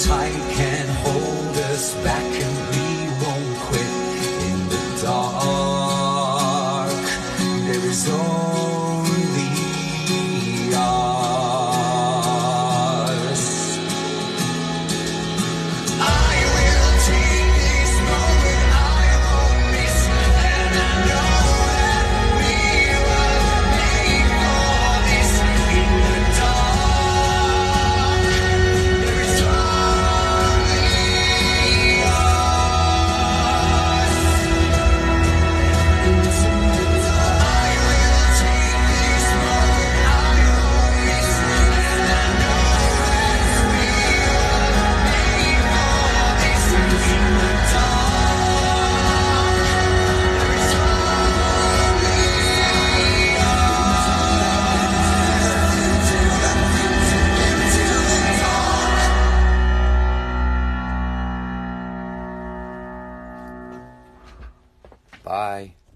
tight can't hold us back, and we won't quit in the dark. There is only us. I will take this moment, I won't miss it, and I know that we were made for this. In the dark, there is only us. I will take this moment, I won't miss it, and I know that we were made for this. In the dark, there is only us. Bye.